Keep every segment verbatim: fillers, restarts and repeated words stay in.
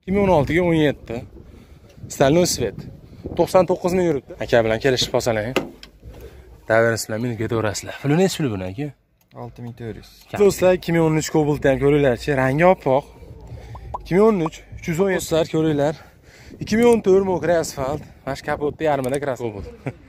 ikki ming o'n olti ga o'n yetti. Stальной svet. to'qson to'qqiz ming yuribdi. Aka bilan kelishib qolsalar. Davrangiz bilan meni ketaverasizlar. Puli nechi puli buni aka? olti ming to'rt yuz. Do'stlar, ikki ming o'n uch Cobalt ham ko'ringlarchi, rangi oppoq. ikki ming o'n uch uch yuz o'n yetti do'stlar ko'ringlar. ikki ming o'n to'rt mokra asfalt. Mana shu kapotda yarmida kras Cobalt.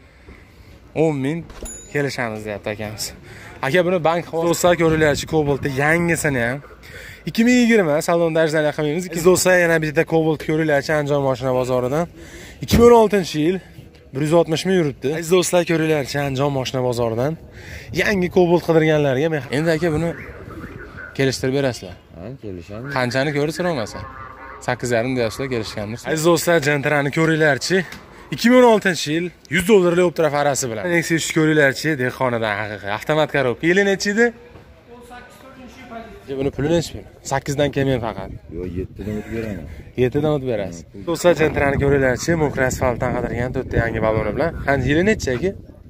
o'n ming kelishamiz deyapti akamiz. Aka buni bank do'stlar ko'ringlarchi, Cobaltda yangisini ham ikki ming yigirma salonda ajdar qilmaymiz. Ikki do'stlar yana bitta Cobalt ko'ringlarchi Andijon mashina bozoridan. ikki ming o'n oltinchi yil bir yuz oltmish ming yuribdi. Aziz do'stlar ko'ringlarchi Andijon mashina bozoridan yangi Cobalt qidirganlarga men endi aka buni kelishtirib berasizlar. Ha, kelishamiz. Qanchani ko'rsa olmasa? sakkiz yarim deyapsizlar, kelishgandir. Aziz do'stlar, Gentrani ko'ringlarchi. ikki ming o'n oltinchi yil yuz dollarlik optra farasi bilan. Nexus uch ko'ringlarchi, dehqonadan haqiqiy avtomat korobka. Yili nechi edi? o'n sakkiz to'rtinchi yil paytida. Buni puli nechi? sakkiz dan kelmayman faqat. Yo'q, yetti dan o'tib beraman. yetti dan o'tib berasiz. Do'stlar, Gentrani ko'ringlarchi, mokra asfaltdan qidirgan to'rtta yangi baloni bilan. Qancha yili nechi aka?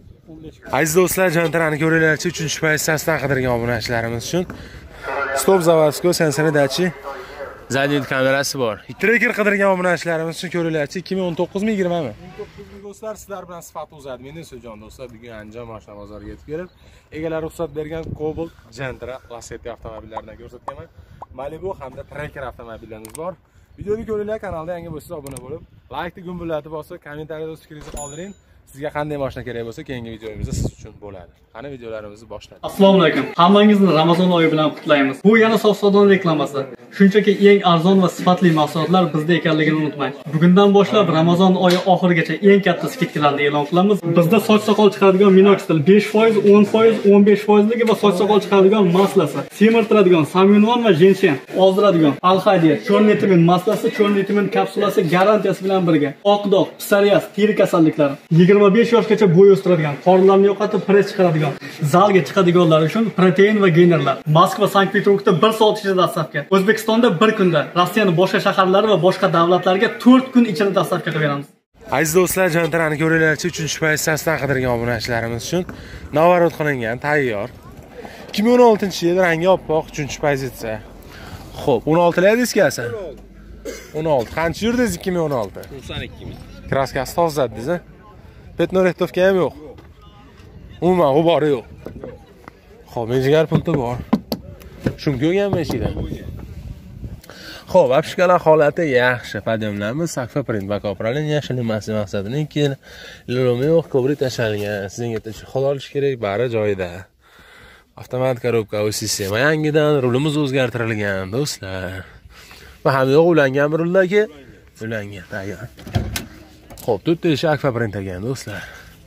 Aziz do'stlar, Gentrani ko'ringlarchi, uchinchi pozitsiyasidan qidirgan obunachilarimiz uchun stop заводской sensori dachi zadniy kamerasi bor. Tracker qidirgan obunachilarimiz uchun ko'ringlarchi, ikki ming o'n to'qqiz ming yigirma mi? o'n to'qqiz ming do'stlar, sizlar bilan sifat o'zadi. Meni So'jon do'stlar, bugun Andijon mashina bozoriga yetib kelib, egalar ruxsat bergan Cobalt, Gentra, Lacetti avtomobillaridan ko'rsatganman. Malibu hamda Tracker avtomobillarimiz bor. Videoni ko'ringlar, kanalda yangi bo'lsangiz obuna bo'lib, like ni gumburlatib bosib, kommentariyada o'z fikringizni qoldiring. Sizga qanday mashina kerak bo'lsa, keyingi videomizda siz uchun bo'ladi. Qani videolarimizni boshladik. Assalomu alaykum. Hammangizni Ramazon oyi bilan qutlaymiz. Bu yana Sof-Sodon reklamasi. Shunchaki eng arzon va sifatli mahsulotlar bizda ekanligini unutmang. Bugundan boshlab Ramazon oyi oxirigacha eng katta skidkalarni e'lon qilamiz. Bizda soch soqol chiqaradigan minoxidil besh foiz, o'n foiz, o'n besh foizligi va soch soqol chiqaradigan maslasi, semirtiradigan samyunvon va jensen, ozdiradigan alhadiya, chorniy timin maslasi, chorniy timin kapsulasi garantiyasi bilan birga. Oq dog', psoriaz, teri kasalliklari, yigirma besh yoshgacha bo'y o'stiradigan, qorinlarni yo'qotib press chiqaradigan, zalga chiqadiganlar uchun protein va geynerlar. Moskva, Sankt-Peterburgda bir soat ichida dastavka. O'zbekistonda bir kunda, Rossiyaning boshqa shaharlari va boshqa davlatlarga to'rt kun ichida dastavka qilib beramiz. Aziz do'stlar, Gentrani ko'ringlarchi, uchinchi pozitsiyasidan qidirgan obunachilarimiz uchun navarot qilingan, tayyor. ikki ming o'n oltinchi yil rangi oppoq, uchinchi pozitsiya. Xo'p, o'n olti lar diskasi? o'n olti. Qancha yurdingiz ikki ming o'n olti? to'qson ikki ming. Kraskasi tozadingiz, a? Petnorektovka ham yo'q. Umuman g'ubori yo'q. Xo'p, mejigar pulti bor. Shumka o'rganmi eshidan? Xo'p, apshikalar holati yaxshi. Podiyumlarimiz sakfa print bakopralin yashilinmasi maqsadidan keyin lilome yo'q, ko'brik tashlangan. Sizga chexol olish kerak, bari joyida. Avtomat korobka, sistema yangidan, rulimiz o'zgartirilgan, do'stlar. Va ham yo'q ulangan bir ruldagi ulangan, tayyor. Xo'p, to'rtta ishi akfa print ekan, do'stlar.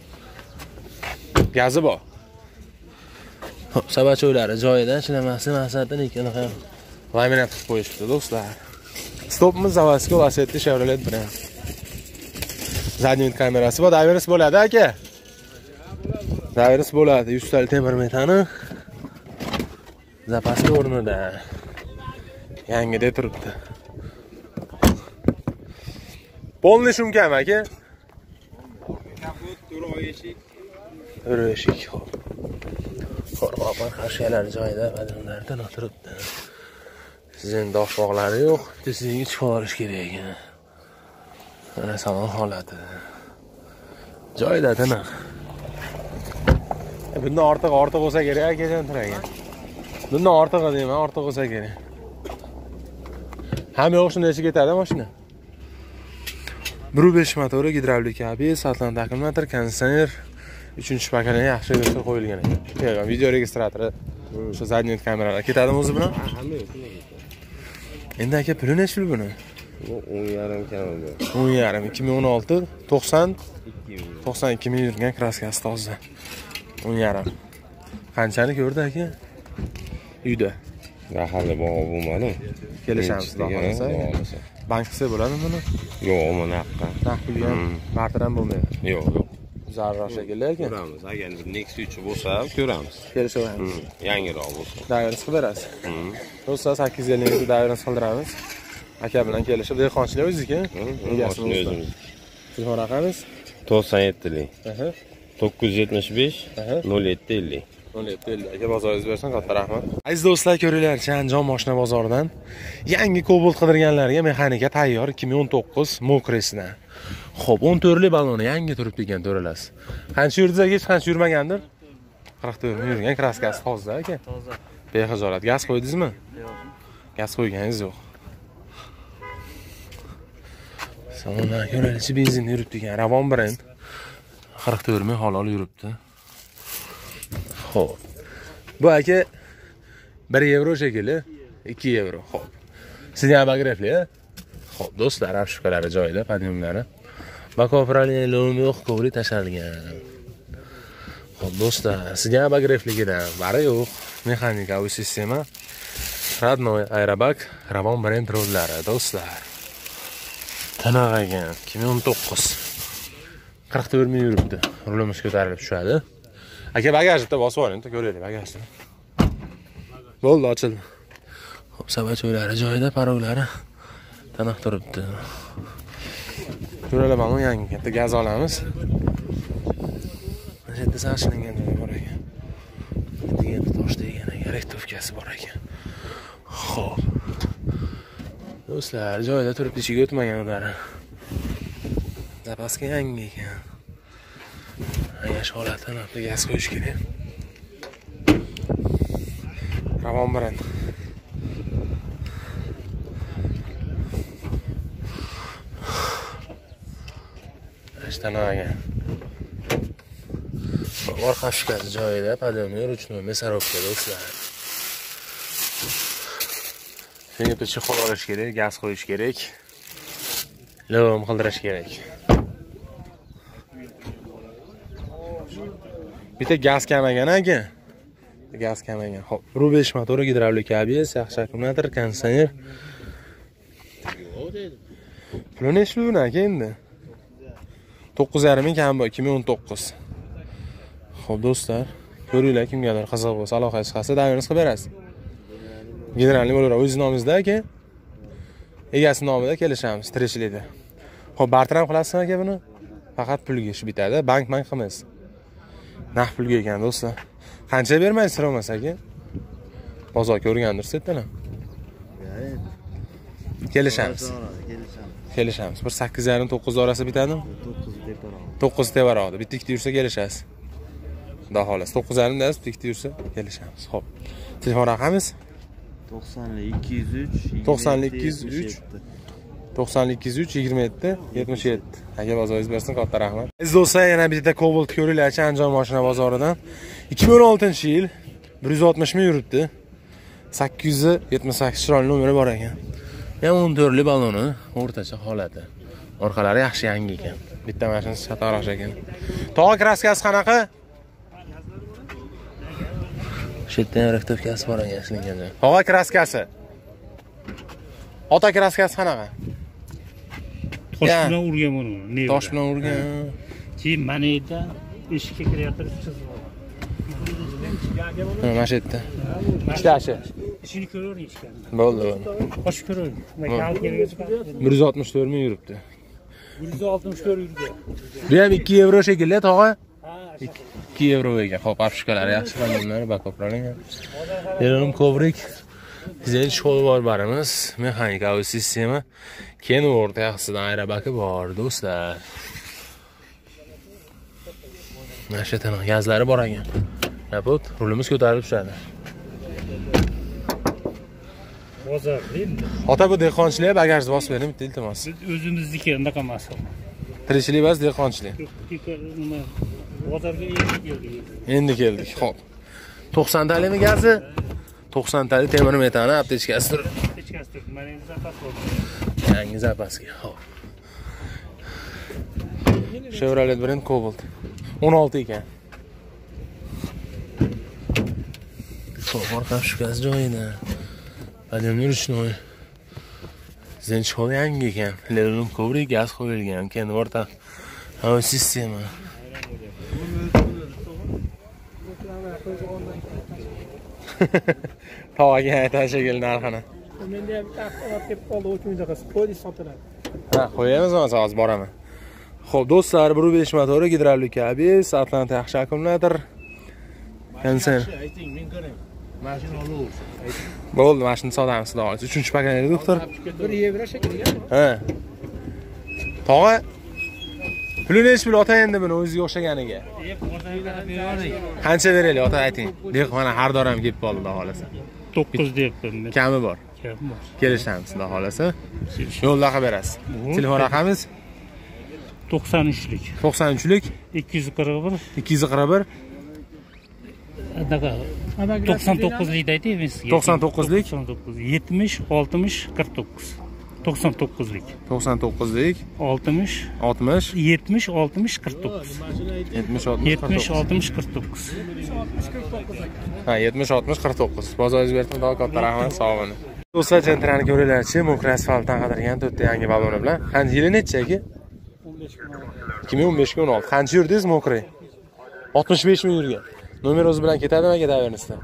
Gazi bor. Xo'p, sabachoylari joyida, ishlamasi maqsadidan ikkala ham laminat qilib qo'yishibdi, do'stlar. Stopimiz заводской Lacetti Chevrolet bilan. Zadniy kamerasi bor, davris bo'ladi aka. Davris bo'ladi, yuz tali temir metani. Zapaska o'rnida. Yangida turibdi. Polni shumkami aka? Kapot, to'rt eshik. to'rt eshik, xo'p. Qo'rg'oqlar qarshilar joyida, badonlardan o'tiribdi. Sizning doshboqlari yo'q, sizga chiqib olish kerak ekan. Mana salon holati. Joyida tiniq. Bundan ortiq ortiq bo'lsa kerak akajon turagan. Bundan ortiq deyman, ortiq bo'lsa kerak. Ham yo'q shunday ichi ketadi mashina. bir nuqta besh motori, gidravlik abs, atlant akkumulyator, konditsioner, uchinchi pakalaniya yaxshi yo'lga qo'yilgan ekan. Yo'q, video registratori, o'sha zadniy kameralar ketadimi o'zi bilan? Hamma yo'q. Endi aka puli nechi pul buni? o'n yarim kamida. o'n yarim, ikki ming o'n olti, to'qson to'qson ikki ming yurgan kraskasi toza. o'n yarim. Qanchani ko'rdi aka? Uyda. Mahalla bog'i bo'lmadi. Kelishamiz, xohlasa. Bank qilsa bo'ladimi buni? Yo'q, mana naqqa. Naqd pulga barteram bo'lmaydi. Yo'q, yo'q. Zarur shekilli ekan. Ko'ramiz. Agar Nexus uch bo'lsa, ko'ramiz. Kelishaveramiz. Yangiroq bo'lsa. Davringiz qilib berasiz. Do'stlar, sakkiz yuz ellik davringiz qildiramiz. Aka bilan kelishib, dehqonchilik o'zingiz-ku? Egasini o'zimiz. Telefon raqamingiz? to'qson yetti to'qqiz yuz yetmish besh nol yetti ellik. nol yetti ellik. Aka bozoringiz bersin, katta rahmat. Aziz do'stlar, ko'ringlarchi, Andijon mashina bozoridan yangi Cobalt qidirganlarga mexanika tayyor ikki ming o'n to'qqiz Mokresidan. Xo'p, o'n to'rt lik baloni yangi turibdi ekan, ko'rasiz. Qancha yurdi aka, hech qancha yurmagandir? qirq to'rt ming yurgan, kraskasi toza aka. Toza. Bexijolat. Gaz qo'ydingizmi? Yo'q. Gaz qo'yganingiz yo'q. Salondan ko'raylikchi, benzin yuribdi ekan, Ravon brend. qirq to'rt ming halol yuribdi. Xo'p. Bu aka bir yevro shekilli, ikki yevro. Xo'p. Sizning abografli, a? Xo'p, do'stlar, arshifkalari joyida, podiyumlari. Bakopralin lo'mi yo'q, kovli tashalgan. Xo'p, do'stlar, sizga abografligidan bari yo'q. Mexanikaviy sistema. Radnoy aerobag, Ravon brend rollari, do'stlar. Qanaqa ekan? ikki ming o'n to'qqiz. qirq to'rt ming yuribdi. Rulimiz ko'tarilib tushadi. Aka bagajda bosib oling, ko'raylik bagajda. Bo'ldi, ochildi. Xo'p, sabachoylari joyida, paroglari taniq turibdi. Ko'raylik, balon yangi, katta gaz olamiz. Mana yerda saqlangan joyi bor ekan. Degan tosh degan ekan, rektovkasi bor ekan. Xo'p. Do'stlar, joyida turibdi, ichiga o'tmagan ular. Zapaska yangi ekan. Ayash holatdan apli gaz qo'yish kerak. Ravon brend. Ashtanaga. Orqa shkasi joyida, podiyumni ruchnoy mesarovka, do'stlar. Shunga bitta chexol olish kerak, gaz qo'yish kerak. Lom qildirish kerak. Bitta gaz kamagan aka. Gaz kamagan. Xo'p, R besh motori, gidravlik abs, yaxshi akkumulyator, konditsioner. Puli nechli aka endi? to'qqiz yarim ming kam bor, ikki ming o'n to'qqiz. Xo'p, do'stlar, ko'ringlar, kimgadir qiziq bo'lsa, aloqa chiqsa, davrimiz qilib berasiz. Generalni bo'laveradi, o'z nomingizda aka. Egasi nomida kelishamiz, tirikchilikda. Xo'p, bartaram qilasizmi aka buni? Faqat pulga ish bitadi, bank-bank qilmaysiz. Naq pulga ekan, do'stlar. Qancha bermaysiz olmasa aka? Bozorga o'rgandirsiz etdilar. Kelishamiz. Kelishamiz. bir sakkiz yarim to'qqiz orasi bitadimi? to'qqiz tevaroqda. Bitta ikkita yursa kelishasiz. Xudo xolos. to'qqiz yarim dasiz, bitta ikkita yursa kelishamiz. Xo'p. Telefon raqamingiz? to'qsonlik ikki yuz uch to'qsonlik ikki yuz uch to'qsonlik ikki yuz uch yigirma yetti yetmish yetti. Aka bozoringiz bersin, katta rahmat. Aziz do'stlar, yana bitta Cobalt ko'ringlarchi, Andijon mashina bozoridan. ikki ming o'n oltinchi yil bir yuz oltmish ming yuribdi. sakkiz yuz yetmish sakkiz chiroyli nomeri bor ekan. Ham o'n to'rt lik baloni, o'rtacha holati. Orqalari yaxshi yangi ekan. Bitta mashinasi chatoqroq ekan. Tog'a kraskasi qanaqa? Shetdan rektovkasi bor ekan, ishlangan. Tog'a kraskasi. Ota kraskasi qanaqa? Tosh bilan urgan buni. Tosh bilan urgan. Keyin mana yerda eshikka kiryapti, chizib olgan. Mana shu yerda. Ishlashi. Ishini ko'ravering ishkani. Bo'ldi, bo'ldi. Qo'shib ko'ravering. bir yuz oltmish to'rt ming yuribdi. bir yuz oltmish to'rt yurdi. Bu ham ikki yevro shekilli, tog'a. ikki yevro ekan. Xo'p, arshifkalari yaxshi, qanday bakopralingan. Yerim kovrik. Bizning shol bor barimiz, mexanikaviy sistema. Keyin o'rta yaxshisidan aerobagi bor, do'stlar. Mana shu tana gazlari bor ekan. Yapot, rulimiz ko'tarilib tushadi. Bozor, endi. Ota, bu dehqonchilik, bagajni bosib bering, bitta iltimos. O'zimizniki unaqa emas. Tirikchilik emas, dehqonchilik. Nima? Bozorga endi keldik. Endi keldik. Xo'p. to'qson talimi gazi? to'qson tali temir metani aptechkasi turibdi. Aptechkasi turibdi. Mana endi zapas bo'ldi. Yangi zapaska. Xo'p. Chevrolet brend Cobalt. o'n olti ekan. Xo'p, orqa shukasi joyida. Podiyumni ruchnoy. Zenchol yangi ekan. Lerum kovrik, gaz qo'yilgan. Keyin o'rta havo sistema. Tog'aga aytgan shekilli narxini. Menda ham taxtalar kelib qoldi, o'chmaydi qilib qo'ydi sotiladi. Ha, qo'yamiz, mana hozir boraman. Xo'p, do'stlar, bir besh motori, gidravlik abs, Atlanta yaxshi akkumulyator. Konditsioner. Mashina olaversin. Bo'ldi, mashina sotamiz, xudo xohlasa. uchinchi pakan edi, doktor. bir yevro shekilli. Ha. Tog'a puli nechi pul ota endi buni o'ziga o'xshaganiga? Qancha beraylik ota ayting. Dehqon har doim kelib qoldi, xudo xohlasa. to'qqiz deyapman. Kami bor. Kami bor. Kelishamiz, xudo xohlasa. Yo'lda qilib berasiz. Telefon raqamingiz to'qson uchlik. to'qson uchlik ikki yuz qirq bir. ikki yuz qirq bir to'qson to'qqizlik aytaymi sizga? to'qson to'qqizlik to'qson to'qqiz yetmish oltmish qirq to'qqiz. to'qson to'qqizlik. to'qson to'qqizlik oltmish oltmish yetmish oltmish qirq to'qqiz. yetmish oltmish yetmish oltmish qirq to'qqiz. Ha, yetmish oltmish qirq to'qqiz. Bozoringiz bersin, xudo katta rahmat, sog' bo'ling. Do'stlar, jentrani ko'ringlarchi, Mokra asfaltdan qidirgan to'rtta yangi baloni bilan. Qancha yili necha aka? ikki ming o'n besh o'n olti. Qancha yurdingiz Mokra? oltmish besh ming yurgan. Nomer o'zi bilan ketadimi aka davernisda?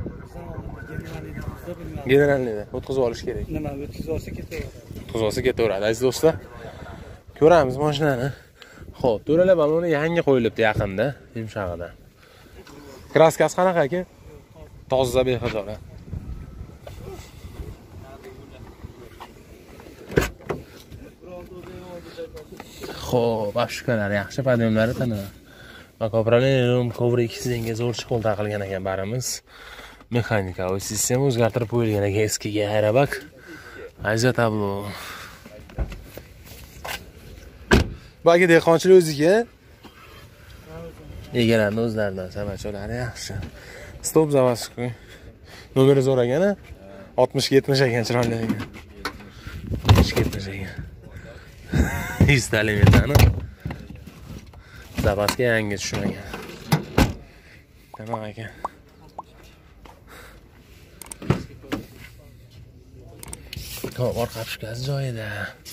Generalnida o'tkazib olish kerak. Nima, o'tkazib olsa ketaveradi. O'tkazib olsa ketaveradi, aziz do'stlar. Ko'ramiz mashinani. Xo'p, to'rala baloni yangi qo'yilibdi yaqinda, yumshog'ida. Kraskasi qanaqa aka? Toza bexijolat. Xo'p, afshukalar yaxshi, podiyumlari tana. Makopralim kovri ikkisinga zo'r chiqol taqilgan ekan barimiz. Mexanikaviy sistema o'zgartirib qo'yilgan ekan eskiga aerobak. Ajat tablo. Bagi dehqonchilik o'ziga. Egalarning o'zlaridan samacholari yaxshi. Stop zavaskoy. Nomeri zo'r ekan, oltmish yetmish ekan, chiroyli ekan. oltmish yetmish ekan. yuz metani. Zavaska yangi tushmagan. Tamam ekan. Hop, orqa pishkasi joyida.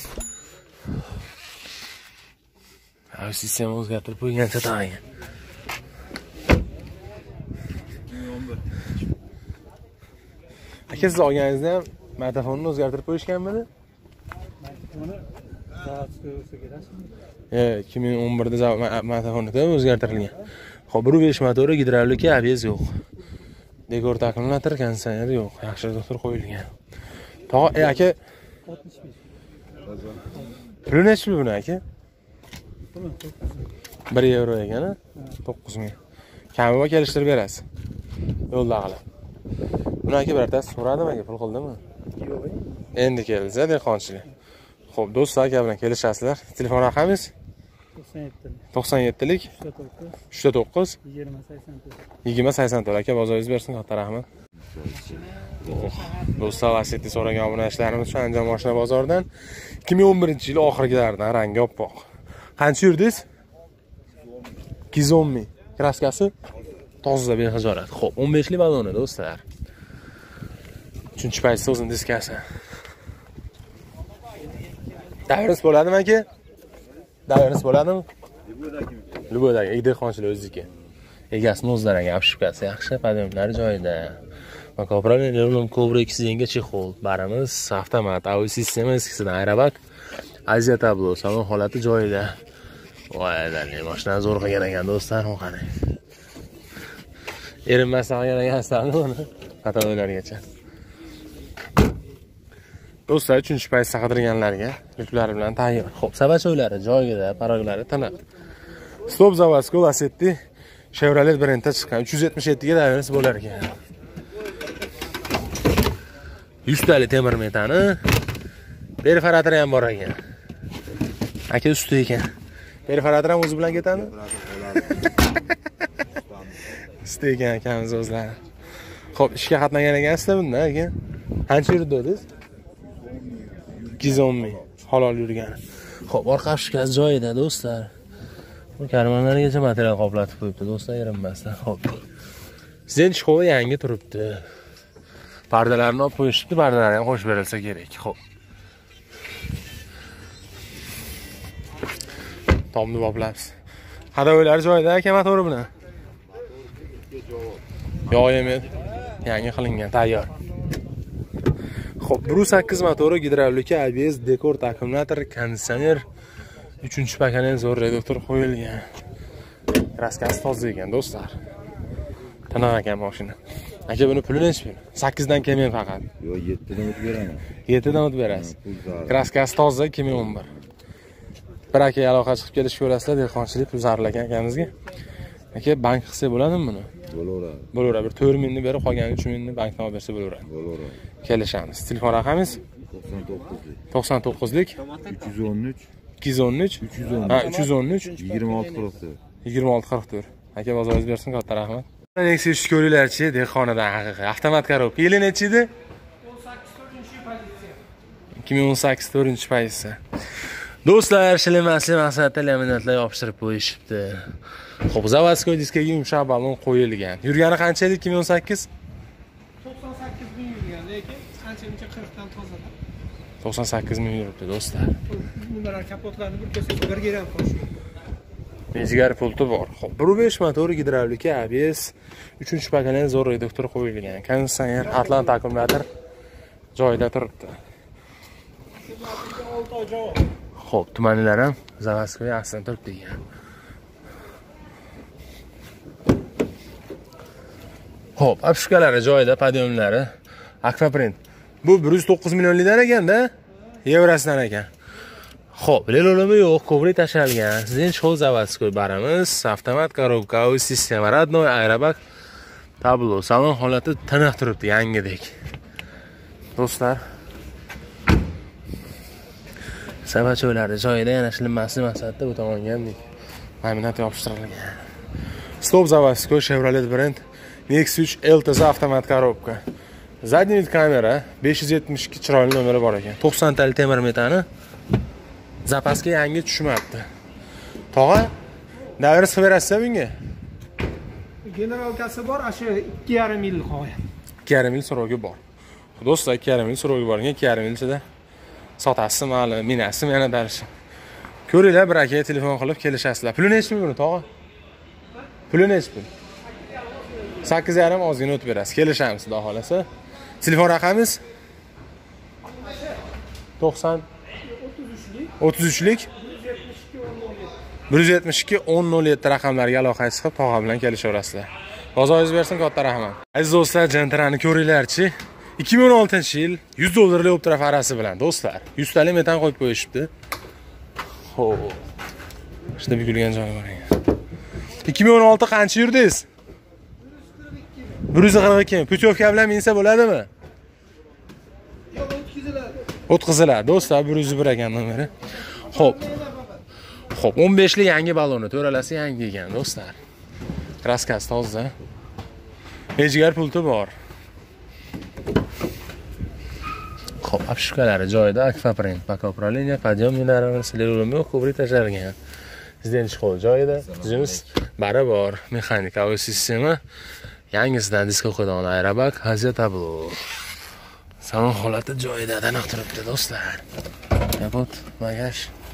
Ay, sistema o'zgartirib qo'ygancha tag'in. Aka, siz olganingizda ham matafonni o'zgartirib qo'yishganmidi? E, ikki ming o'n birda matafonni o'zgartirilgan. Xo'p, bir besh motori, gidravlika, abez yo'q. Dekor akkumulyator, konditsioner yo'q. Yaxshi doktor qo'yilgan. Tog'a, e aka. Puli nechi pul buni aka? bir yevro ekan, to'qqiz ming. Kami bor, kelishtirib berasiz. Yo'lda qilib. Buni aka birortasi so'radimi aka, pul qildimi? Yo'q. Endi kelsa dehqonchilik. Xo'p, do'stlar, aka bilan kelishasizlar. Telefon raqamingiz? to'qson yettilik uch to'qqiz yigirma sakson to'rt. Aka, bozoringiz bersin, katta rahmat. Do'stlar, Lacetti so'ragan obunachilarimiz uchun Andijon mashina bozoridan ikki ming o'n birinchi yil oxirgilaridan rangi oppoq. Qancha yurdingiz? ikki yuz o'n ming. Kraskasi toza bexijolat. Xo'p, o'n besh lik baloni do'stlar. uchinchi paytda o'zini diskasi. Davrimiz bo'ladimi aka? Davrimiz bo'ladimi? Lubodagi dehqonchilik o'ziki. Egasini o'zlariga apshukasi yaxshi, podiyumlari joyida. Makopralim Lelum Cobra ikki zenga chexol. Barimiz avtomat, audio sistema eskisidan aerobak. Aziya tablo, salon holati joyida. Voy, dalil, mashina zo'r qilgan ekan do'stlar, qarang. Erinmasdan qilgan ekansan uni. Xatolargacha. Do'stlar, uchinchi paytda qidirganlarga yuklari bilan tayyor. Xo'p, sabachoylari joyida, paroglari tiniq. Stop zavasko Lacetti Chevrolet brendda chiqqan. uch yuz yetmish yetti ga davrasi bo'lar ekan. yuz talik temir metani. Perforator ham bor ekan. Aka usti ekan. Perforator ham o'zi bilan ketadi? Usti ekan akamiz o'zlari. Xo'p, ishga qatnagan ekansizlar bunda aka. Qancha yurdi dedingiz? ikki yuz o'n ming. Halol yurgan. Xo'p, orqa pishkasi joyida do'stlar. Bu karmanlargacha material qoplatib qo'yibdi do'stlar, erinmasdan. Xo'p. Zen shkova yangi turibdi. Pardalarni olib qo'yishibdi, pardalar ham qo'shib berilsa kerak. Xo'p. Tomni boplabsiz. Hadovoylari joyida aka motori bilan. Yo'q emas. Yangi qilingan, tayyor. Xo'p, bir yuz sakkiz motori, gidravlika, A B S, dekor, akkumulyator, konditsioner, uchinchi pakani zo'r reduktor qo'yilgan. Kraskasi toza ekan do'stlar. Tiniq ekan mashina. Aka buni puli nechi pul? sakkiz dan kelmayman faqat. Yo, yetti dan o'tib beraman. yetti dan o'tib berasiz. Kraskasi toza ikki ming o'n bir. Bir aka aloqa chiqib kelishib ko'rasizlar, dehqonchilik pul zararlagan akamizga. Aka bank qilsa bo'ladimi buni? Bo'laveradi. Bo'laveradi. Bir to'rt mingni berib, qolgan uch mingni bankdan olib bersa bo'laveradi. Bo'laveradi. Kelishamiz. Telefon raqamingiz? to'qson to'qqizlik. to'qson to'qqizlik uch yuz o'n uch. ikki yuz o'n uch. uch yuz o'n uch. Ha, uch yuz o'n uch. yigirma olti qirq to'rt. yigirma olti qirq to'rt. Aka bozoringiz bersin, katta rahmat. Nexia uch ko'ringlarchi, dehqonadan haqiqiy. Avtomat korobka. Yili nechi edi? ikki ming o'n sakkiz to'rtinchi pozitsiya. Do'stlar, shilinmasli maqsadda laminatlar yopishtirib qo'yishibdi. Xo'p, zavodskoy diskaga yumshoq balon qo'yilgan. Yurgani qancha edi ikki ming o'n sakkiz? to'qson sakkiz ming yurgan, lekin qancha-muncha qirq dan tozada. to'qson sakkiz ming yuribdi, do'stlar. Nimalar kapotlarni bir ko'rsak, bir geram qo'shib. Mejigar pulti bor. Xo'p, bir besh motor gidravlika A B S uchinchi paketdan zo'r reduktor qo'yilgan. Konditsioner, Atlant akkumulyator joyida turibdi. Xo'p, tumanlar ham zavodskoy aslan turibdi degan. Xo'p, apshkalari joyida, podyomlari, akvaprint. Bu bir yuz to'qqiz millionlikdan ekan-da, yevrosidan ekan. Xo'p, lelolimi yo'q, kovri tashalgan. Sizning show zavodskoy baramiz, avtomat korobka, sistema, radnoy, aerobag, tablo, salon holati tiniq turibdi, yangidek. Do'stlar, sabacho'lari joyida, yana shilinmasli maqsadda bu tomonga ham laminat yopishtirilgan. Stop zavodskoy Chevrolet brend Nexia uch L T Z avtomat korobka. Zadniy vid kamera, besh yuz yetmish ikki chiroyli nomeri bor ekan. to'qson tali temir metani. Zapaska yangi tushmabdi. Tog'a, davr sig'ib berasiz bunga? Generalkasi bor, ashu ikki yarim yil qolgan. ikki yarim yil so'rovga bor. Do'stlar, ikki yarim yil so'rovga borgan, ikki yarim yil ichida sotasiz mali, minasiz yana darish. Ko'ringlar, bir akaga telefon qilib kelishasizlar. Puli nechi pul buni, tog'a? Puli nechi pul? sakkiz yarim ozgina o'tib berasiz. Kelishamiz, xudo xolasa. Telefon raqamingiz? to'qson o'ttiz uchlik bir yuz yetmish ikki o'n nol yetti raqamlarga aloqa chiqib tog'a bilan kelishaverasizlar. Bozoringiz bersin, katta rahmat. Aziz do'stlar, jantarani ko'ringlarchi. ikki ming o'n oltinchi yil yuz dollarlik optra farasi bilan do'stlar, yuz talik metan qo'yib qo'yishibdi. Xo'p. Ishda bukilgan joyi bor ekan. ikki ming o'n olti qancha yurdingiz? bir yuz qirq ikki. Putyovka bilan minsa bo'ladimi? Yo'q, o'tkaziladi. O'tkaziladi. Do'stlar, bir yuz bir ekan nomeri. Xo'p. Xo'p, o'n beshlik yangi baloni, to'ralasi yangi ekan, do'stlar. Kraskasi toza. Mejigar pulti bor. Xo'p, apshkalari joyida, akvaprint, pakoproliniya, podyomlari, silerolmi yo'q, kovri tashalgan. Sizdan chiqol joyida, tizimiz bari bor, mexanika sistema. Yangisidan disko qo'ygan aerobag, haziya tablo. Salon holati joyida taniq turibdi, do'stlar. Kapot, bagaj.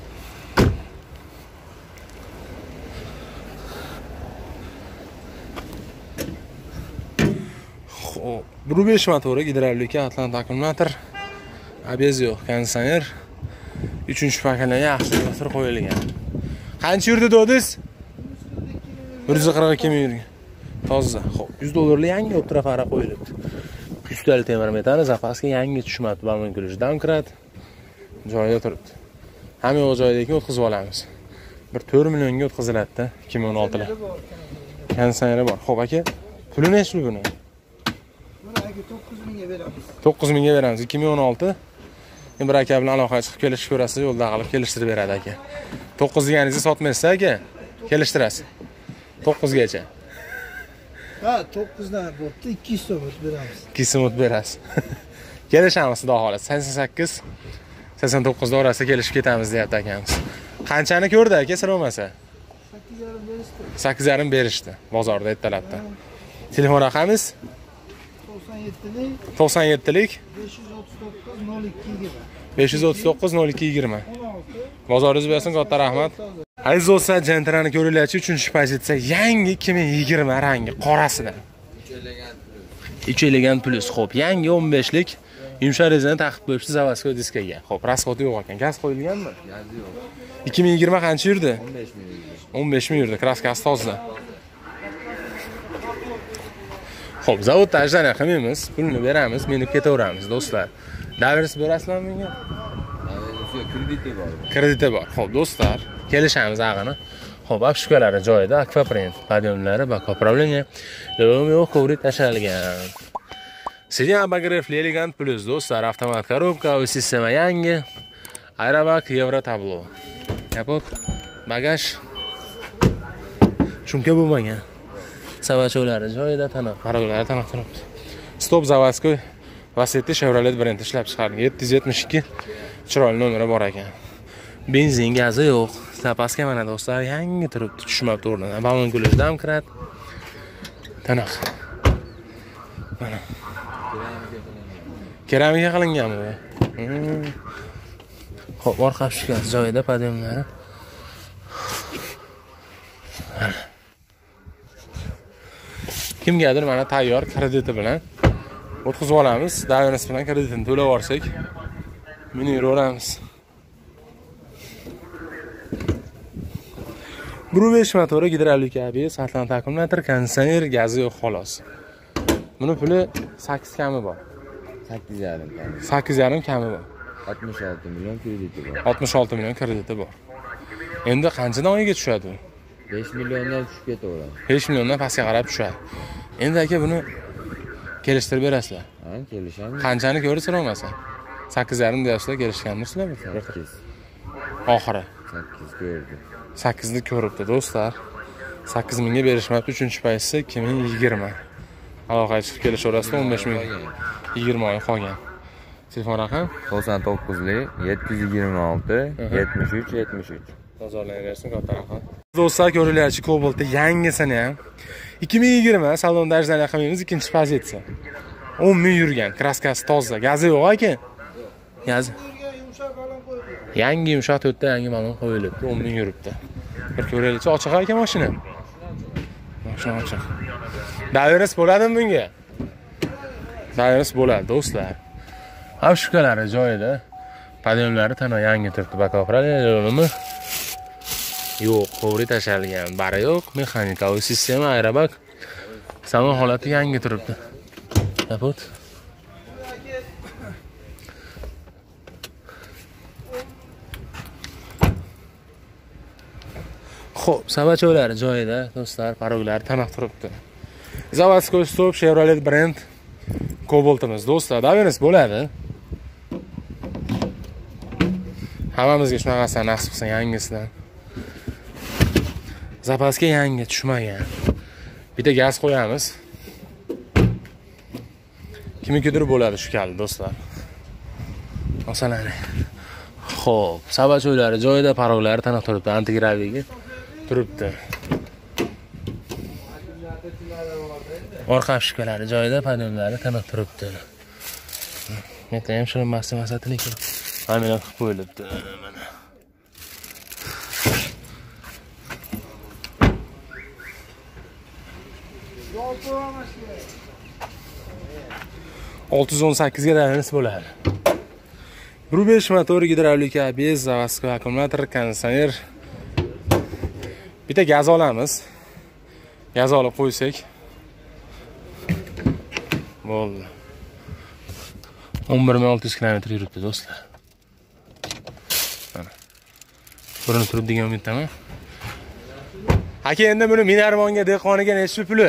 Xo'p, bir besh motori gidravlika, Atlant akkumulyator. A B S yo'q, konditsioner. uchinchi paketdan yaxshi motor qo'yilgan. Qancha yurdi dedingiz? bir yuz qirq ikki ming yurgan. Toza. Xo'p, yuz dollarlik yangi optra fara qo'yilibdi. yuz talik temir metani, zapaska yangi tushmabdi, balon kulish, domkrat joyida turibdi. Hamma yo'q joyidagi o'tkazib olamiz. bir to'rt millionga o'tkaziladi-da, ikki ming o'n oltilar. Konditsioneri bor. Xo'p, aka, puli nechi buni? Buni aka to'qqiz mingga beramiz. to'qqiz mingga beramiz. ikki ming o'n olti. Men bir aka bilan aloqa chiqib kelishib ko'rasiz, yo'lda qilib kelishtirib beradi aka. to'qqiz deganingizni sotmaysiz aka, kelishtirasiz. to'qqiz gacha. Ha, to'qqiz dan bo'pti, ikki yuz so'm beramiz. ikki yuz so'm berasiz. Kelishamiz, xudo xolasa. sakson sakkiz sakson to'qqiz orasida kelishib ketamiz deyapti akamiz. Qanchani ko'rdi aka, sir bo'lmasa? sakkiz yarim berishdi. sakkiz yarim berishdi bozorda ertalabda. Telefon raqamingiz? to'qson yettilik to'qson yettilik besh yuz o'ttiz to'qqiz nol ikki yigirma. besh yuz o'ttiz to'qqiz nol ikki yigirma. Bozoringiz bersin, katta rahmat. Aziz do'stlar, jantarani ko'ringlarchi, uchinchi pozitsiya yangi ikki ming yigirma rangi qorasida. uch elegant plus. Xo'p, yangi o'n beshlik yumshoq rezina taqib qo'yibdi zavodskoy diskaga. Xo'p, rasxoti yo'q ekan. Gaz qo'yilganmi? Gazi yo'q. ikki ming yigirma qancha yurdi? o'n besh ming yurdi. o'n besh ming yurdi. Kraskasi toza. Xo'p, zavodda ajrana qilmaymiz, pulni beramiz, menib ketaveramiz do'stlar. Davris berasizlarmi menga? Davris krediti bor. Krediti bor. Xo'p, do'stlar, kelishamiz ag'ini. Xo'p, apshkalari joyida, akvaprint, podiyomlari, bako upravlение. Lo'm yo'q, kovrit tashalgan. Sedan abagreifli elegant plus do'stlar, avtomat korobka, sistema yangi. Aerobak Euro tablo. Kapot, bagaj. Chunki bo'lmagan. Savacholari joyida, tanoq, parolari tanoq turibdi. Stop заводской Lacetti Chevrolet brendi ishlab chiqargan. yetti yuz yetmish ikki chiroyli nomeri bor ekan. Benzin gazi yo'q. Zapaska mana do'stlar, yangi turibdi, tushmabdi o'rnidan. Balon gulaj damkrat. Tanoq. Mana. Keramika qilinganmi bu? Xo'p, orqa shikasi joyida, podiyomlari. Kimgadir mana tayyor krediti bilan o'tkazib olamiz. Davris bilan kreditini to'lab olsak, meni yuraveramiz. bir besh motori, gidravlika, A B S, Atlant akkumulyator, konditsioner, gazi yo'q xolos. Buni puli sakkiz kami bor. sakkiz yarim. sakkiz yarim kami bor. oltmish olti million krediti bor. oltmish olti million krediti bor. Endi qanchadan oyiga tushadi u? besh milliondan tushib ketaveradi. besh milliondan pastga qarab tushadi. Endi aka buni kelishtirib berasizlar. Ha, kelishamiz. Qanchani ko'rsa olmasa? sakkiz yarim deyapsizlar, kelishganmirsizlar bu? sakkiz. Oxiri sakkiz ko'rdi. sakkiz ni ko'ribdi do'stlar. sakkiz mingga berishmabdi, uchinchi paysi ikki ming yigirma. Aloqaga chiqib kelishaverasizlar, o'n besh ming yigirma oy qolgan. Telefon raqam to'qson to'qqizlik yetti yuz yigirma olti yetmish uch yetmish uch. Tozalaversin, katta rahmat. Do'stlar, ko'rilyapti Cobalt'da yangisini ham ikki ming yigirma salonda ajrana qilmaymiz, ikkinchi pozitsiya. o'n ming yurgan, kraskasi toza, gazi yo'q ekan. Gazi. Yangi yumshoq to'rtta yangi balon qo'yilibdi, o'n ming yuribdi. Bir ko'rilyapti, ochiq ekan mashina. Mashina ochiq. Davris bo'ladimi bunga? Davris bo'ladi do'stlar. Avshkalari joyida. Podiyomlari tano yangi turibdi, bako upravlение. Yo'q, kovri tashalgan, bari yo'q, mexanikaviy sistema, aerobak. Salon holati yangi turibdi. Kapot. Xo'p, savacholari joyida, do'stlar, paroglari tanoq turibdi. Заводской stop Chevrolet brend Cobalt'imiz do'stlar, Davris bo'ladi. Hammamizga shunaqasidan nasib qilsin, yangisidan. Zapaska yangi tushmagan. Bitta gaz qo'yamiz. Kimnikidir bo'ladi shu kali do'stlar. Masalan. Xo'p, savacholari joyida, paroglari tanoq turibdi, antigravigi turibdi. Orqa apshkalari joyida, podiyomlari tanoq turibdi. Meta ham shuni maslahatini qilib, mana qilib qo'yilibdi. Mana. olti yuz o'n sakkiz ga davris bo'ladi. bir besh motor, gidravlika, A B S, заводской akkumulyator, konditsioner. Bitta gaz olamiz. Gaz olib qo'ysak bo'ldi. o'n bir ming olti yuz kilometr yuribdi do'stlar. Mana. Ko'rinib turib degan umiddaman. Aka, endi buni Minarmonga, dehqoniga necha puli?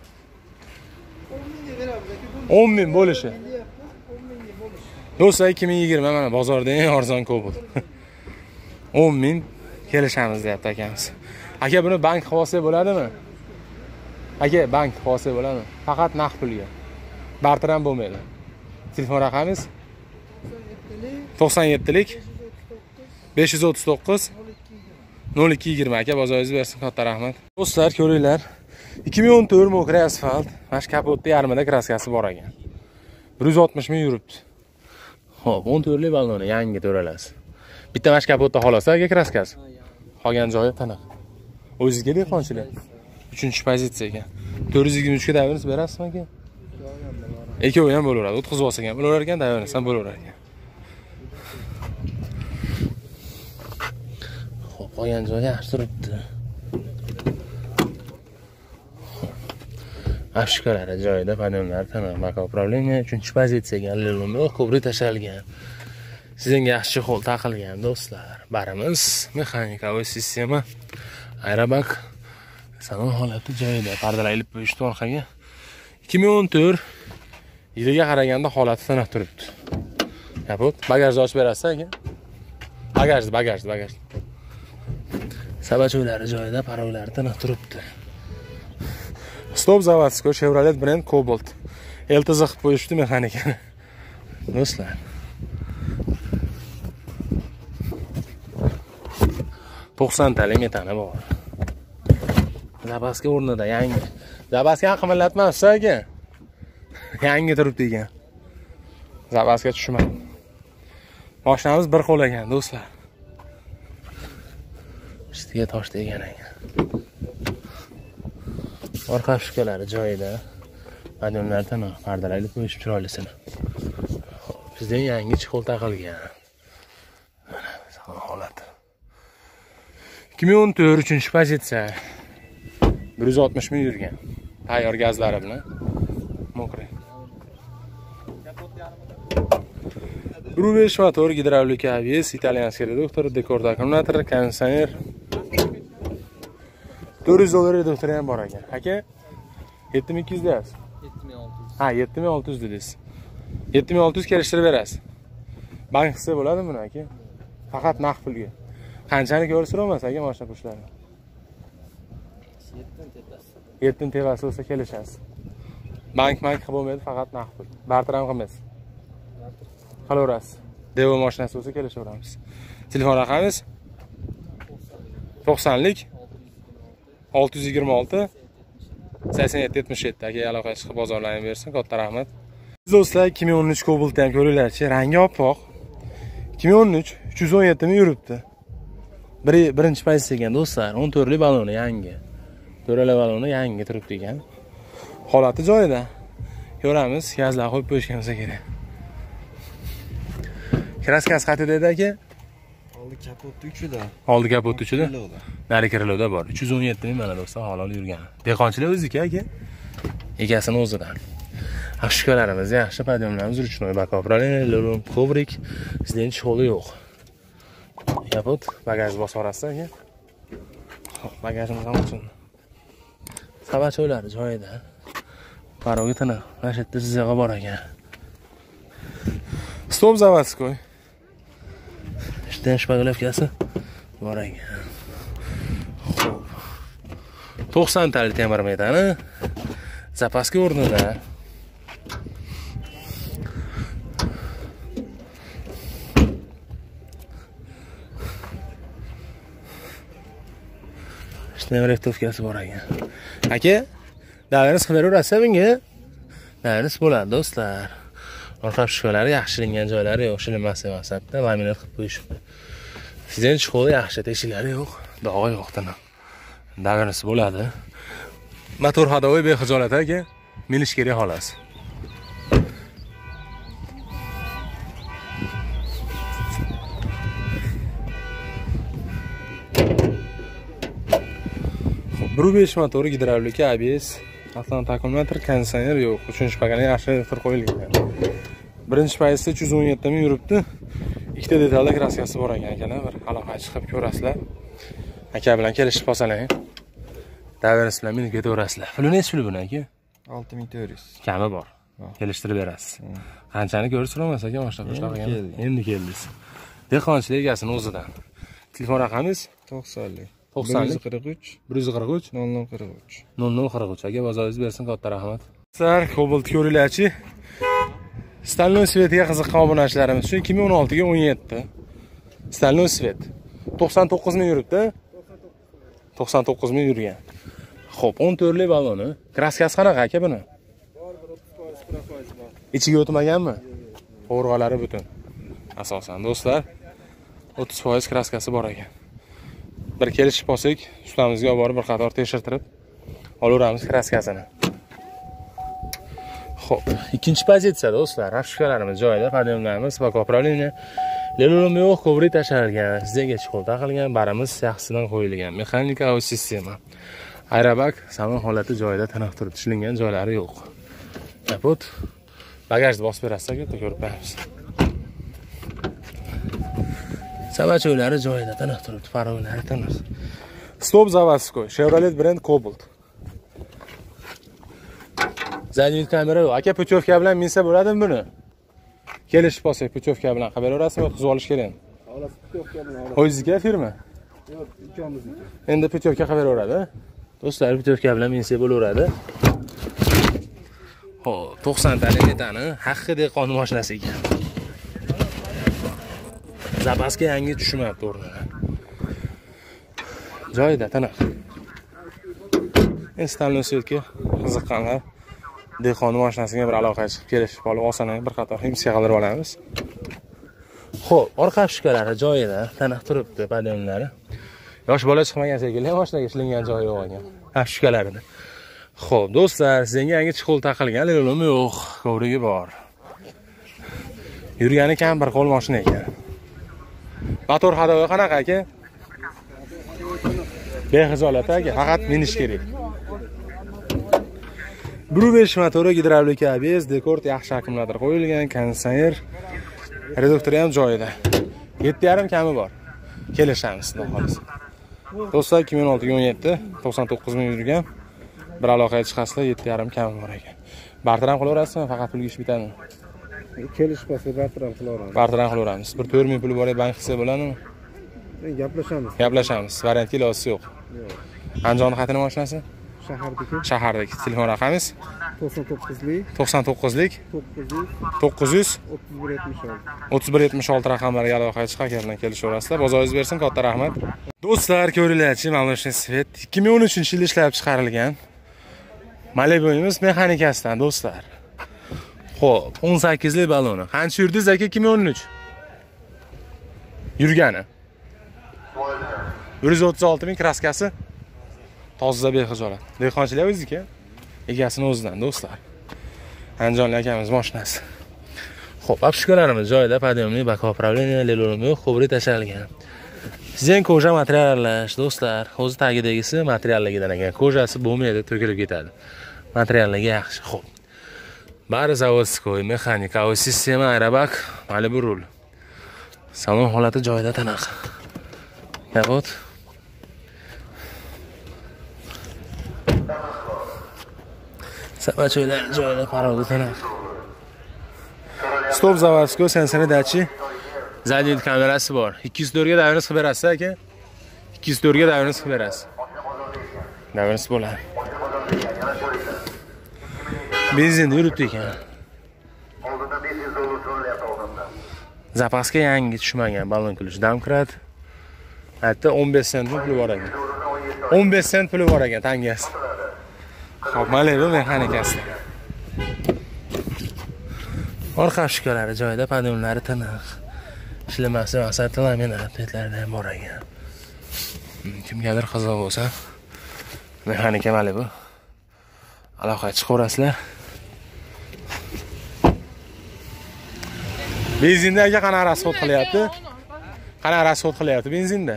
o'n ming bo'lishi. Do'stlar, ikki ming yigirma mana bozorda eng arzon Cobalt. o'n ming kelishamiz deyapti akamiz. Aka, buni bank qilib olsak bo'ladimi? Aka, bank qilib olsak bo'ladimi? Faqat naqd pulga. Barter ham bo'lmaydi. Telefon raqamingiz to'qson yettilik besh yuz o'ttiz to'qqiz nol ikki yigirma. Aka, bozoringiz bersin, katta rahmat. Do'stlar, ko'ringlar. ikki ming o'n to'rt mokra asfalt, mana kapotda yarmida kraskasi bor ekan. bir yuz oltmish ming yuribdi. Xo'p, o'n to'rtlik baloni yangi to'ralasi. Bitta mana kapotda xolos aka kraskasi. Qolgan joyi taniq. O'zingizga dehqonchilik. uchinchi pozitsiya ekan. to'rt yuz yigirma uch ga davringiz berasizmi aka? Ikkovi ham bo'laveradi. O'tkazib olsak ham bo'laverar ekan, davringiz ham bo'laverar ekan. Xo'p, qolgan joyi yaxshi turibdi. Afishkalari joyida, podiyomlari tiniq, maka upravleniya, uchinchi pozitsiyaga lelum yo'q, kovri tashalgan. Sizga yaxshi qo'l taqilgan do'stlar. Barimiz mexanikaviy sistema. Aerobag salon holati joyida, pardalar ilib qo'yishdi orqaga. ikki ming o'n to'rt yiliga qaraganda holati tiniq turibdi. Yapot, bagajni ochib berasiz aka. Bagajni, bagajni, bagajni. Sabacho'ylari joyida, paroylari tiniq turibdi. Stop zavodsko Chevrolet brend Cobalt. L T Z qilib qo'yishdi mexanikani. Do'stlar. to'qson tali metani bor. Zabaska o'rnida yangi. Zabaska qimirlatmasiz aka. Yangi turibdi ekan. Zabaska tushmadi. Mashinamiz bir qo'l ekan, do'stlar. Ustiga tosh tegan ekan. Orqa shkalari joyida. Podiyomlar tiniq, pardalarni qo'yishib chiroylisini. Bizda yangi chixol taqilgan. Mana salon holati. ikki ming o'n to'rt uchinchi pozitsiya. bir yuz oltmish ming yurgan. Tayyor gazlari bilan. Mokri. bir besh motor, gidravlika avies, italyanskiy reduktor, dekor akkumulyator, konditsioner. to'rt yuz dollar reduktori ham bor ekan. Aka, yetti ming ikki yuz deyapsiz. yetti ming olti yuz. Ha, yetti ming olti yuz dedingiz. yetti ming olti yuz kelishtirib berasiz. Bank qilsa bo'ladimi buni aka? Faqat naqd pulga. Qanchani ko'rsatolmas aka mashina pushlarini? yetti ming tepasi bo'lsa kelishasiz. Bank bank qilib bo'lmaydi, faqat naqd pul. Barter ham qilmaysiz. Qilaverasiz. Devo mashinasi bo'lsa kelishaveramiz. Telefon raqamingiz to'qsonlik olti yuz yigirma olti sakson yetti yetmish yetti aka aloqaga chiqib bozorlarni bersin. Katta rahmat. Do'stlar, ikki ming o'n uch Cobalt ham ko'ringlarchi, rangi oppoq. ikki ming o'n uch uch yuz o'n yetti ming yuribdi. Bir birinchi pozitsiya ekan do'stlar, o'n to'rtlik baloni yangi. To'rala baloni yangi turibdi ekan. Holati joyida. Ko'ramiz, gazlar qo'yib qo'yishgan bo'lsa kerak. Kraskasi qayerda edi aka? Oldi kapotni uchida. Oldi kapotni uchida. Nari kirilovda bor. uch yuz o'n yetti ming mana do'stlar, halol yurgan. Dehqonchilik o'ziki aka. Egasini o'zidan. Afishkalarimiz yaxshi, podiyomlarimiz ruchnoy bakopravleniya, lulum, kovrik. Sizning cho'li yo'q. Yapot, bagaj bosorasiz aka. Xo'p, bagajimiz ham uchun. Sabacho'ylari joyida. Parogi tiniq, mana shu yerda zig'o bor ekan. Stop zavodskoy. Ishdan shpagalovkasi bor ekan. Xo'p. to'qson tali temir metani zapaska o'rnida. Ishdan rektovkasi bor ekan. Aka, davrimiz qilib beraverasiz menga? Davrimiz bo'ladi do'stlar. Orqa shkolari yaxshilangan joylari yo'q, shilinmas emasda, laminat qilib qo'yishibdi. Sizning chixoli yaxshi, teshiklari yo'q, dog'i yo'q tiniq. Davrisi bo'ladi. Motor hadovoy bexijolat aka, minish kerak xolos. bir besh motor, gidravlika, A B S, avtomat akkumulyator, konditsioner yo'q. uchinchi pakana yaxshi elektr qo'yilgan. Birinchi pozitsiya uch yuz o'n yetti ming yuribdi. Ikkita detalli kraskasi bor ekan akana, bir aloqaga chiqib ko'rasizlar. Aka bilan kelishib olsalar, davrasiz bilan minib ketaverasizlar. Puli necha puli buni aka? olti ming to'rt yuz. Kami bor. Kelishtirib berasiz. Qanchani ko'rsatolmas aka mashina qishloqqa? Endi keldingiz. Dehqonchilik egasini o'zidan. Telefon raqamingiz to'qsonlik to'qsonlik qirq uch bir yuz qirq uch nol nol qirq uch nol nol qirq uch aka bozoringiz bersin, katta rahmat. Sizlar Cobalt ko'ringlarchi. Stalnoy svetiga qiziqqan obunachilarimiz uchun ikki ming o'n olti ga o'n yetti. Stalnoy svet. to'qson to'qqiz ming yuribdi. to'qson to'qqiz ming yurgan. Xo'p, o'n to'rtlik baloni. Kraskasi qanaqa aka buni? Bor, bir o'ttiz foiz qirq foiz bor. Ichiga o'tmaganmi? O'rg'alari butun. Asosan do'stlar, o'ttiz foiz kraskasi bor ekan. Bir kelishib olsak, ustamizga olib borib bir qator tekshirtirib olaveramiz kraskasini. Xo'p, ikkinchi pozitsiya do'stlar, rashkalarimiz joyida, podiyomlarimiz bakopravleniya, lelum yo'q, kovri tashalgan, sizga chixol taqilgan, barimiz yaxshisidan qo'yilgan, mexanikaviy sistema. Aerobag salon holati joyida tiniq turibdi. Ishlangan joylari yo'q. Kapot. Bagajni bosib berasiz aka, ko'rib beramiz. Sabachoylari joyida tiniq turibdi, faroglari tiniq. Stop заводской, Chevrolet brand Cobalt. Zadniy kamera yo'q. Aka putyovka bilan minsa bo'ladimi buni? Kelishib olsak putyovka bilan xabar berasizmi? O'tkazib olish kerak. Olasiz putyovka bilan. O'zingizga firma? Yo'q, ikkomizniki. Endi putyovka xabar beradi. Do'stlar, putyovka bilan minsa bo'laveradi. Xo'p, to'qson tani metani haqqi dehqon mashinasi ekan. Zapaska yangi tushmabdi o'rnidan. Joyida taniq. Instalniy svetga qiziqqanlar dehqon mashinasiga bir aloqa chiqib kelishib olib osonlik bir qator himsiya qildirib olamiz. Xo'p, orqa shkalari joyida taniq turibdi, pademlari. Yosh bola chiqmagan shekilli mashinaga ishlangan joyi yo'q ekan. Hafshkalarida. Xo'p, do'stlar, sizga yangi chiqol taqilgan, lelomi yo'q, ko'vrigi bor. Yurgani kam bir qo'l mashina ekan. Motor hadovi qanaqa aka? Bexizolat aka, faqat minish kerak. bir besh motori, gidravlika A B S, dekort yaxshi akkumulyator qo'yilgan, konditsioner, reduktori ham joyida. yetti yarim kami bor. Kelishamiz, xudo xolisa. Do'stlar, ikki ming o'n olti o'n yetti to'qson to'qqiz ming yurgan. Bir aloqaga chiqasizlar, yetti yarim kami bor ekan. Barter ham qilaverasizmi? Faqat pulga ish bitadimi? Kelishib qolsa barter ham qilaveramiz. Barter ham qilaveramiz. Bir to'rt ming puli bor edi, bank qilsa bo'ladimi? Gaplashamiz. Gaplashamiz. Variantga ilojisi yo'q. Yo'q. Andijon xatini mashinasi? Shahardagi Shahardagi. Telefon raqamingiz? to'qson to'qqizlik to'qson to'qqizlik to'qqiz yuz to'qqiz yuz o'ttiz bir yetmish olti o'ttiz bir yetmish olti raqamlarga aloqaga chiqib aka bilan kelishaverasizlar. Bozoringiz bersin, katta rahmat. Do'stlar, ko'ringlarchi, Malnoshniy Svet ikki ming o'n uchinchi yilda ishlab chiqarilgan Malibu'miz mexanikasidan do'stlar. Xo'p, o'n sakkizlik baloni. Qancha yurdingiz aka ikki ming o'n uch? Yurgani. bir yuz o'ttiz olti ming kraskasi. Toza bexijolat. Dehqonchilik o'ziga. Egasini o'zidan do'stlar. Andijonlik akamiz mashinasi. Xo'p, apshkalarimiz joyida, podiyomli, bako upravleniya, lelomi yo'q, kovri tashalgan. Sizning koja materiallash do'stlar, o'zi tagidagisi materialligidan ekan. Kojasi bo'lmaydi, to'kilib ketadi. Materialligi yaxshi. Xo'p. Bari zavodskoy, mexanika, o sistema, aerobag, Malibu rul. Salon holati joyida taniq. Kapot. Sabachoylar joyida parodi taniq. Stop заводской, sensor dachi. Zadniy kamerasi bor. ikki yuz to'rt ga davriniz qilib berasiz aka. ikki yuz to'rt ga davriniz qilib berasiz. Davriniz bo'ladi. Benzinda yuribdi ekan. Zapaska yangi tushmagan balon kulish. Damkrat. Hatta o'n besh sent puli bor ekan. o'n besh sent puli bor ekan tangasi. Xo'p, Malibu mexanikasi. Orqa shkalari joyida, padonlari tiniq. Ishlamasi maqsad laminat petlarida ham bor ekan. Kimgadir qiziq bo'lsa, mexanika Malibu. Aloqaga chiqaverasizlar. Benzinda aka qanaqa rasxod qilyapti? Qanaqa rasxod qilyapti benzinda?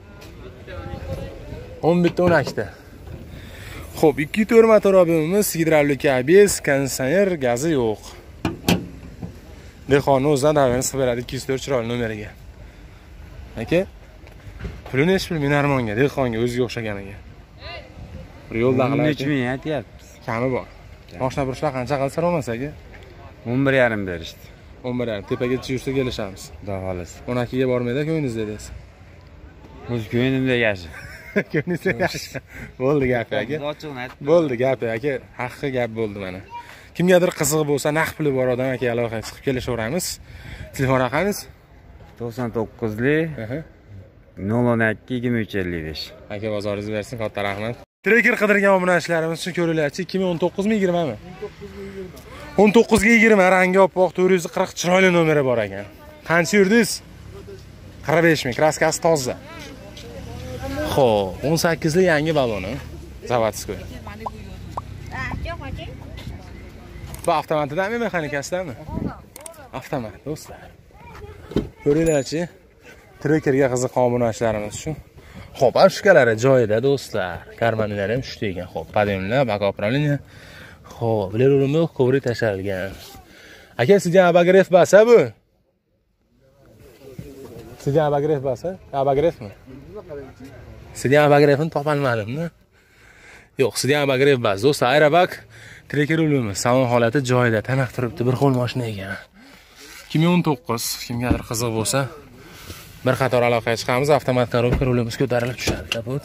o'n bir ta o'n ikki ta. Xo'p, ikki to'rt motor obimimiz, gidravlika A B S, konditsioner, gazi yo'q. Dehqonni o'zidan davriniz qilib beradi ikki yuz to'rt chiroyli nomeriga. Aka, pulini hech bilmayman Armonga, dehqonga o'ziga o'xshaganiga. Bir yo'lda qiladi. Necha ming aytyapsiz? Kami bor. Mashina burishlar qancha qilsa olmas aka? o'n bir yarim berishdi. o'n bir yarim. Tepaga tushishda kelishamiz. Xudo xolisi. o'n ikki ga bormaydi ko'nglingiz dedingiz. O'z ko'nglimda yasha. Ko'nglingiz yasha. Bo'ldi gapi aka. Ochiqni aytdim. Bo'ldi gapi aka. Haqqi gap bo'ldi mana. Kimgadir qiziq bo'lsa, naqd puli bor odam aka aloqaga chiqib kelishaveramiz. Telefon raqamingiz? to'qson to'qqizlik nol o'n ikki yigirma uch ellik besh. Aka bozoringiz bersin, katta rahmat. Trekker qidirgan obunachilarimiz uchun ko'ringlarchi, ikki ming o'n to'qqiz mi yigirma mi? o'n to'qqiz ga yigirma rangi oppoq, to'rt yuz qirq chiroyli nomeri bor ekan. Qancha yurdingiz? qirq besh ming, kraskasi toza. Xo'p, o'n sakkizlik yangi baloni. Zavodskoy. Bu avtomatidami, mexanikasidami? Avtomat, do'stlar. Ko'ringlarchi, trekkerga qiziqqan obunachilarimiz uchun Xo'p, ashkalari joyida do'stlar. Karmanlar ham tushdi ekan. Xo'p, podemlar, bakopravleniya. Xo'p, bular yo'q, kovrik tashalgan. Aka, sizga abagrev basa bu? Sizga abagrev basa? Abagrevmi? Sizga abagrevni topolmadim-da. Yo'q, sizga abagrev bas. Do'stlar, Aerobag treker ulumi, salon holati joyida, taniq turibdi, bir xil mashina ekan. ikki ming o'n to'qqiz, kimgadir qiziq bo'lsa, bir qator aloqaga chiqamiz, avtomat korobka rulimiz ko'tarilib tushadi, kapot.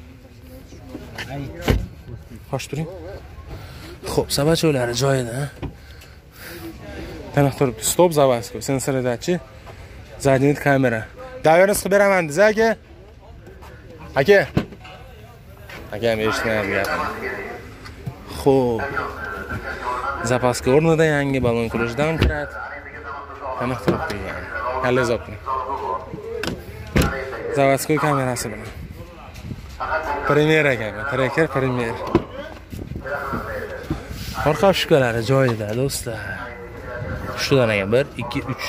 Xo'sh turing. Xo'p, sabacholari joyida. Taniq turibdi, stop заводской, sensor datchi, задний kamera. Davrni qilib beraman desa aka. Aka. Aka, men eshitmayapman gapini. Xo'p. Zapaska o'rnida yangi balon kulishdan kiradi. Taniq turibdi yani. Hali zopni. Заводской kamerasi bilan. Premier ekan, treker premier. Orqa shkalari joyida do'stlar. Shudan ekan bir, ikki, uch.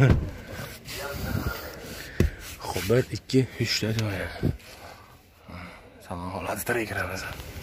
Xo'p, bir, ikki, uch ta joyi. Salon holati trekerimiz.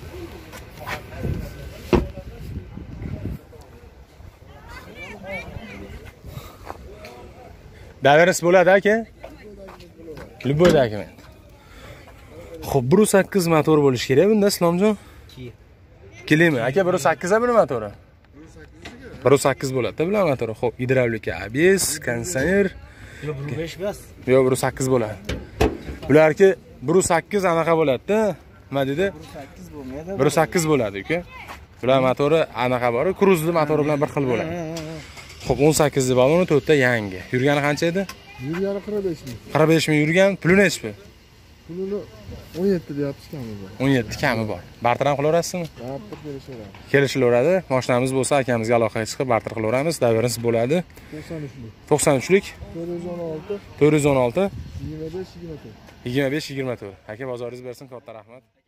Davris bo'ladi aka? Любой dokument. Xo'p, bir sakkiz motor bo'lish kerak bunda, Islomjon. Kelimi? Aka, bir sakkiz a bir motori. bir sakkiz bo'ladi-da bular motori. Xo'p, gidravlika, A B S, konditsioner. bir besh bas. Yo'q, bir sakkiz bo'ladi. Bularki bir sakkiz anaqa bo'ladi-da. Nima dedi? bir sakkiz bo'ladi, uka. Bular motori anaqa bor, kruzli motori bilan bir xil bo'ladi. Xo'p, o'n sakkiz li baloni to'rtta yangi. Yurgani qancha edi? Yurgani qirq besh ming. qirq besh ming yurgan, puli nechmi? Pulini o'n yetti deyapsiz kami bor. o'n yetti kami bor. Barter ham qilaverasizmi? Barter kelishaveradi. Kelishaveradi. Mashinamiz bo'lsa, akamizga aloqaga chiqib barter qilaveramiz. Davrimiz bo'ladi. to'qson uch lik. to'rt yuz o'n olti. to'rt yuz o'n olti. yigirma besh yigirma to'rt. yigirma besh yigirma to'rt. Aka, bozoringiz bersin, katta rahmat.